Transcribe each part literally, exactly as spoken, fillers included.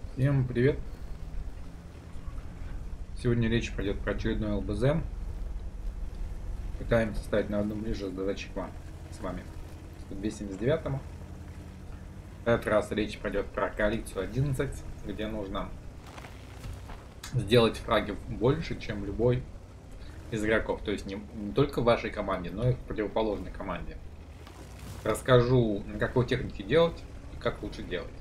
Всем привет! Сегодня речь пойдет про очередной ЛБЗ. Пытаемся стать на одном ближе с задачей к вам, с вами. сто семьдесят девятому. В этот раз речь пойдет про коалицию одиннадцать, где нужно сделать фраги больше, чем любой из игроков. То есть не, не только в вашей команде, но и в противоположной команде. Расскажу, на какой технике делать и как лучше делать.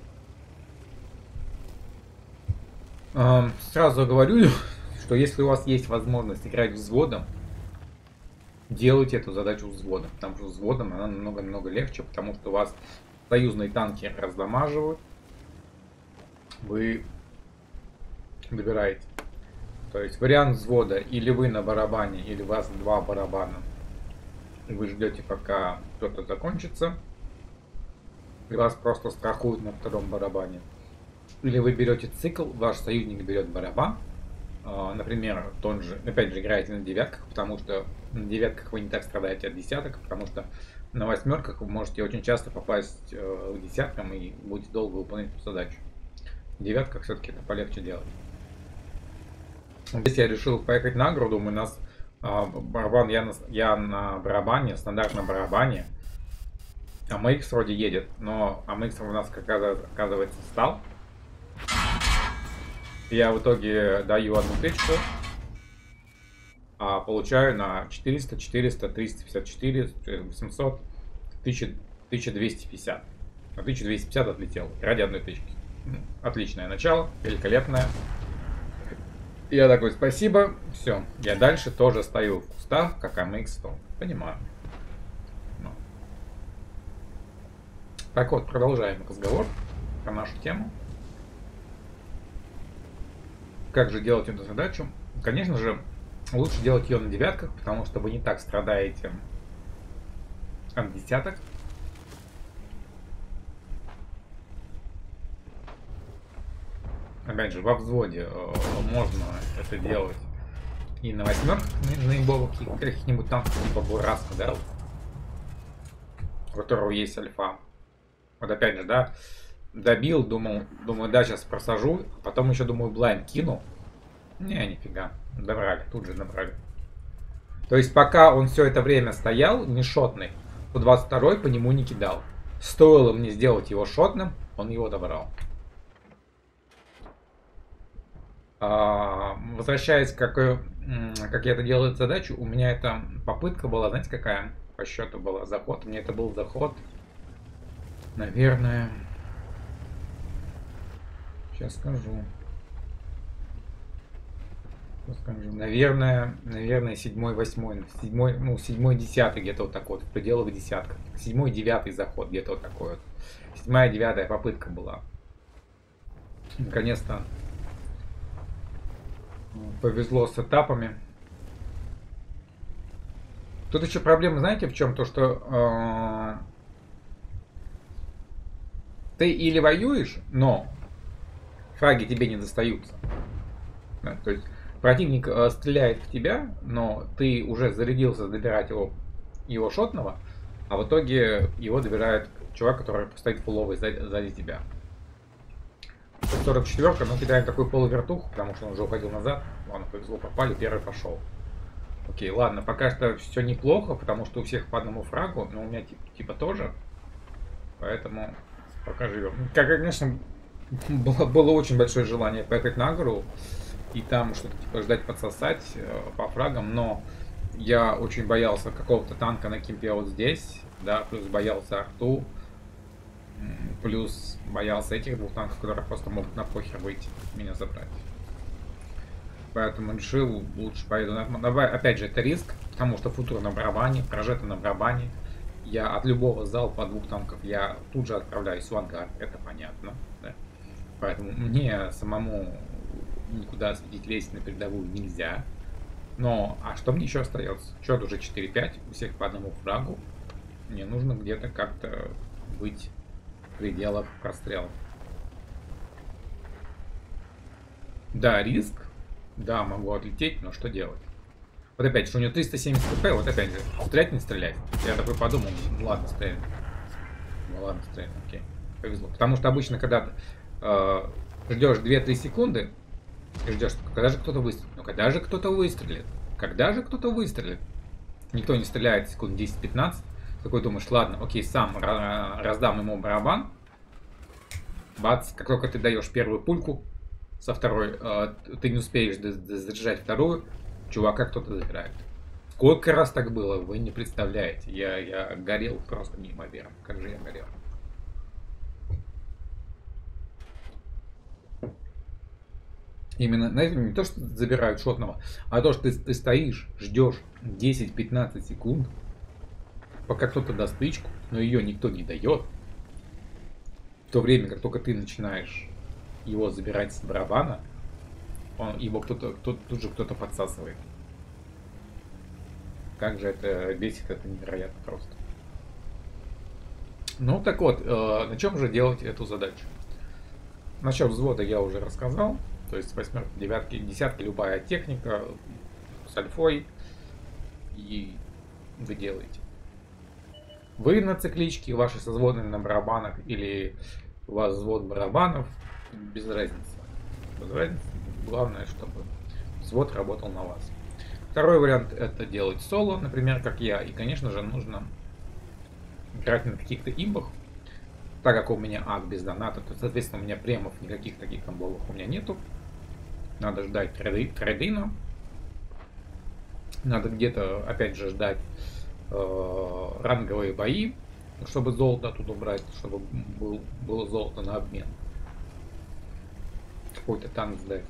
Сразу говорю, что если у вас есть возможность играть взводом, делайте эту задачу взводом, потому что взводом она намного-намного легче, потому что у вас союзные танки раздамаживают, вы добираете. То есть вариант взвода: или вы на барабане, или у вас два барабана, и вы ждете, пока кто-то закончится, и вас просто страхуют на втором барабане. Или вы берете цикл, ваш союзник берет барабан. Например, тот же, опять же, играете на девятках, потому что на девятках вы не так страдаете от десяток, потому что на восьмерках вы можете очень часто попасть к десяткам и будете долго выполнять эту задачу. В девятках все-таки это полегче делать. Здесь я решил поехать на груду. У нас барабан, я на, я на барабане, стандартном барабане. А АМХ вроде едет, но АМХ у нас, как оказывается, встал. Я в итоге даю одну тычку, а получаю на четыреста, четыреста, триста пятьдесят четыре, восемьсот, тысяча, тысяча двести пятьдесят. На тысячу двести пятьдесят отлетел ради одной тычки. Отличное начало, великолепное. Я такой: спасибо, все. Я дальше тоже стою в кустах, как АМХ сто. Понимаю. Ну. Так вот, продолжаем разговор про нашу тему. Как же делать эту задачу? Конечно же, лучше делать ее на девятках, потому что вы не так страдаете от десяток. Опять же, во взводе можно это делать и на восьмерках, на имбовых каких-нибудь танках типа Бураска, да, у которого есть альфа. Вот опять же, да, добил, думал, думаю, да, сейчас просажу, а потом еще думаю, блайн кину. Не, нифига, добрали, тут же набрали. То есть пока он все это время стоял, не шотный, то двадцать второй по нему не кидал. Стоило мне сделать его шотным, он его добрал. А, возвращаясь, как, как я это делаю задачу, у меня эта попытка была, знаете, какая по счету была? Заход. Мне это был заход, наверное... Сейчас скажу. Сейчас скажу. Наверное, наверное, седьмой, восьмой, седьмой, ну, седьмой, десятый, где-то вот такой вот, в пределах десятка. Седьмой, девятый заход, где-то вот такой вот. Седьмая, девятая попытка была. Наконец-то повезло с этапами. Тут еще проблема, знаете, в чем? То, что э, ты или воюешь, но фраги тебе не достаются. Да, то есть противник э, стреляет в тебя, но ты уже зарядился добирать его, его шотного, а в итоге его добирает чувак, который стоит фуловый сзади, сзади тебя. сорок четвёрка, ну, кидаем такую полувертуху, потому что он уже уходил назад. Ладно, повезло, попали, первый пошел. Окей, ладно, пока что все неплохо, потому что у всех по одному фрагу, но у меня типа, типа тоже. Поэтому пока живем. Как, конечно, было, было очень большое желание поехать на гору и там что-то типа ждать подсосать э, по фрагам, но я очень боялся какого-то танка на кемпе вот здесь, да, плюс боялся арту, плюс боялся этих двух танков, которые просто могут на похер выйти, меня забрать. Поэтому решил, лучше поеду на... Давай, опять же, это риск, потому что футур на барабане, прожета на барабане. Я от любого залпа двух танков я тут же отправляюсь в ангар, это понятно, да? Поэтому мне самому никуда светить лезть на передовую нельзя. Но, а что мне еще остается? Счет уже четыре пять, у всех по одному фрагу. Мне нужно где-то как-то быть в пределах прострела. Да, риск. Да, могу отлететь, но что делать? Вот опять, что у него триста семьдесят хп, вот опять же, стрелять, не стрелять. Я такой подумал, ну ладно, стреляем. Ну ладно, стреляем, окей. Повезло. Потому что обычно, когда э, Ждешь две-три секунды. И ждешь, когда же кто-то выстрелит. Ну когда же кто-то выстрелит? Когда же кто-то выстрелит? Никто не стреляет секунд десять-пятнадцать. Такой думаешь, ладно, окей, сам раздам ему барабан. Бац, как только ты даешь первую пульку, со второй э, ты не успеешь заряжать вторую, чувака кто-то забирает. Сколько раз так было, вы не представляете. Я, я горел просто неимоверно. Как же я горел. Именно, знаете, не то, что забирают шотного, а то, что ты, ты стоишь, ждешь десять-пятнадцать секунд, пока кто-то даст тычку, но ее никто не дает. В то время, как только ты начинаешь его забирать с барабана, он, его кто-то, кто, тут же кто-то подсасывает. Как же это бесит, это невероятно просто. Ну так вот, э, на чем же делать эту задачу? Насчет взвода я уже рассказал. То есть восьмерки, девятки, десятки, любая техника с альфой. И вы делаете. Вы на цикличке, ваши созвоны на барабанах или у вас взвод барабанов, без разницы. Без разницы. Главное, чтобы взвод работал на вас. Второй вариант это делать соло, например, как я. И, конечно же, нужно играть на каких-то имбах. Так как у меня ак без доната, то, соответственно, у меня премов никаких таких комбовых у меня нету. Надо ждать трейдина. Надо где-то, опять же, ждать э, ранговые бои, чтобы золото оттуда брать, чтобы был, было золото на обмен. Какой-то танк сдать.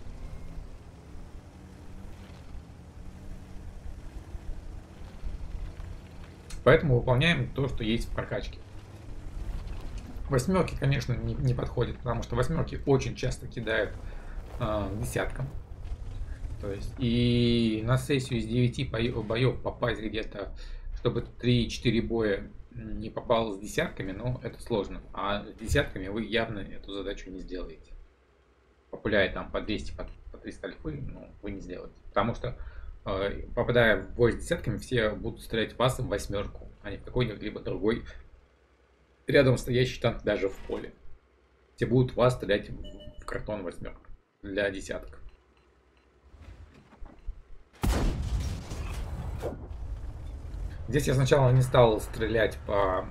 Поэтому выполняем то, что есть в прокачке. Восьмерки, конечно, не, не подходят, потому что восьмерки очень часто кидают э, десяткам. То есть и на сессию из девяти боев попасть где-то, чтобы три-четыре боя не попало с десятками, ну это сложно. А с десятками вы явно эту задачу не сделаете. Популяя там по двести, по, по триста альфы, ну вы не сделаете. Потому что э, попадая в бой с десятками, все будут стрелять в вас в восьмерку, а не в какой-нибудь либо другой рядом стоящий танк даже в поле. Все будут вас стрелять в картон восьмерку для десяток. Здесь я сначала не стал стрелять по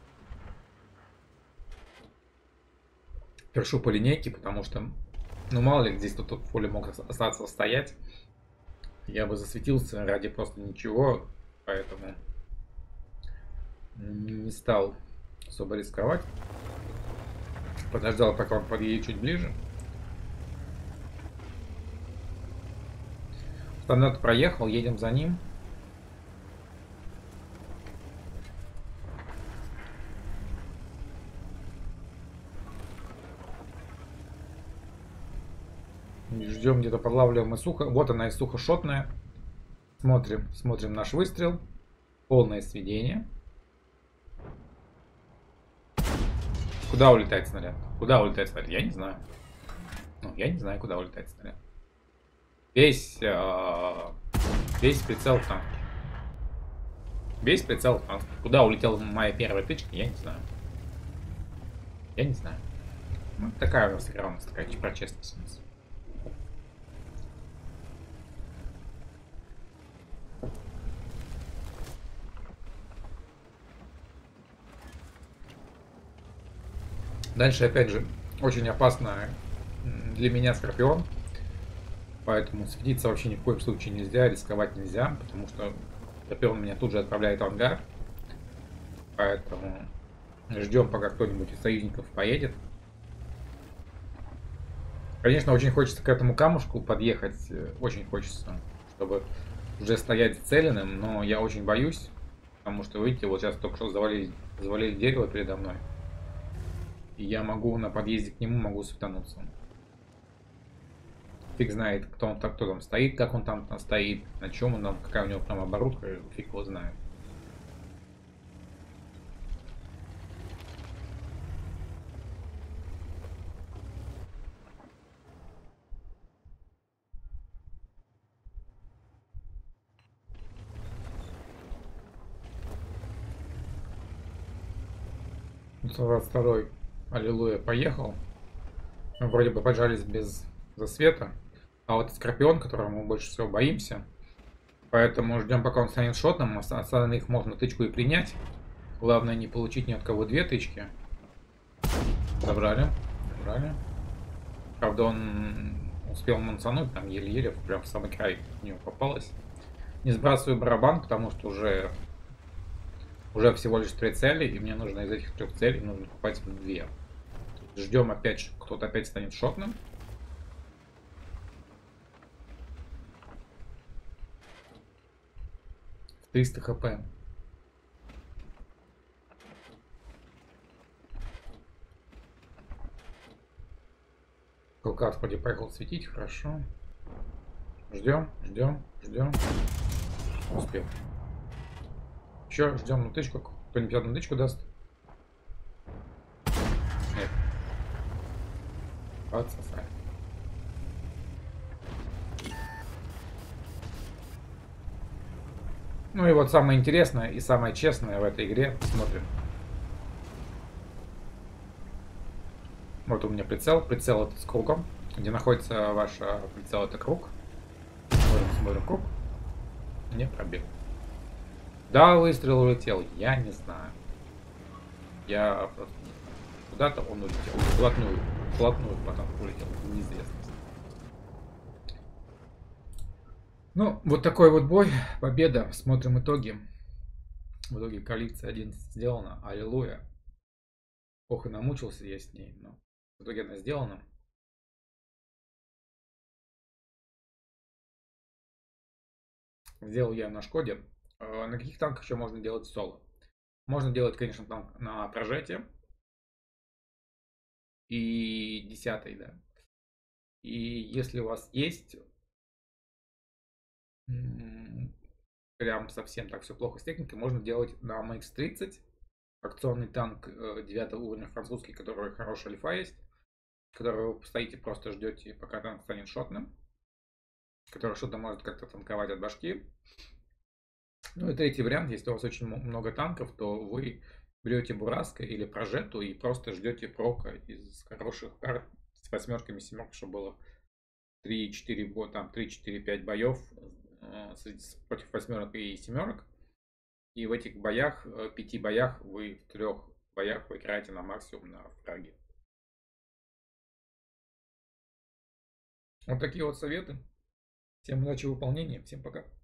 першу по линейке, потому что, ну мало ли, здесь кто-то в поле мог остаться стоять. Я бы засветился ради просто ничего, поэтому не стал особо рисковать. Подождал, пока он подъедет чуть ближе. Стандарт проехал, едем за ним. Ждем, где-то подлавливаем Исуха. Вот она, Исуха шотная. Смотрим, смотрим наш выстрел. Полное сведение. Куда улетает снаряд? Куда улетает снаряд? Я не знаю. Ну, я не знаю, куда улетает снаряд. Весь, э, весь прицел в танке. Весь прицел в танке. Куда улетела моя первая тычка, я не знаю. Я не знаю. Ну, такая у нас игра, у нас такая про честность у нас. Дальше, опять же, очень опасно для меня Скорпион. Поэтому светиться вообще ни в коем случае нельзя, рисковать нельзя, потому что Скорпион меня тут же отправляет в ангар. Поэтому ждем, пока кто-нибудь из союзников поедет. Конечно, очень хочется к этому камушку подъехать, очень хочется, чтобы уже стоять зацеленным, но я очень боюсь, потому что, видите, вот сейчас только что завалили, завалили дерево передо мной. И я могу на подъезде к нему могу светануться. Фиг знает, кто он так, кто там стоит, как он там стоит, на чем он там, какая у него там оборудка, фиг его знает. двадцать второй, аллилуйя, поехал. Мы вроде бы поджались без засвета. А вот Скорпион, которого мы больше всего боимся. Поэтому ждем, пока он станет шотным. Остальных можно тычку и принять. Главное не получить ни от кого две тычки. Забрали. Забрали. Правда, он успел мансануть, там еле-еле прям в самый край в него попалось. Не сбрасываю барабан, потому что уже уже всего лишь три цели, и мне нужно из этих трех целей нужно попасть в две. Ждем опять, кто-то опять станет шотным. триста хп. Кулкат вроде поехал светить, хорошо. Ждем, ждем, ждем. Успел. Еще ждем на тычку. Кто-нибудь одну тычку даст? Нет. Отсосали. Ну и вот самое интересное и самое честное в этой игре. Смотрим. Вот у меня прицел. Прицел это с кругом. Где находится ваш прицел, это круг. Смотрим, смотрим круг. Не пробил. Да, выстрел улетел. Я не знаю. Я просто... Куда-то он улетел. Вплотную. Вплотную потом улетел. Неизвестно. Ну, вот такой вот бой. Победа. Смотрим итоги. В итоге коалиция одиннадцать сделана. Аллилуйя. Ох, и намучился я с ней. Но в итоге она сделана. Сделал я на Шкоде. На каких танках еще можно делать соло? Можно делать, конечно, танк на прожете. И десятый, да. И если у вас есть прям совсем так все плохо с техникой, можно делать на эм икс тридцать. Акционный танк девятого уровня французский, который хорошая альфа есть. Который вы стоите, просто ждете, пока танк станет шотным. Который что-то может как-то танковать от башки. Ну и третий вариант, если у вас очень много танков, то вы берете Бураско или Прожету и просто ждете прока из хороших карт с восьмерками, семерками, чтобы было три-четыре, там три-четыре-пять боев против восьмерок и семерок. И в этих боях, пяти боях, вы в трех боях вы играете на максимум на фраге. Вот такие вот советы. Всем удачи в выполнении. Всем пока.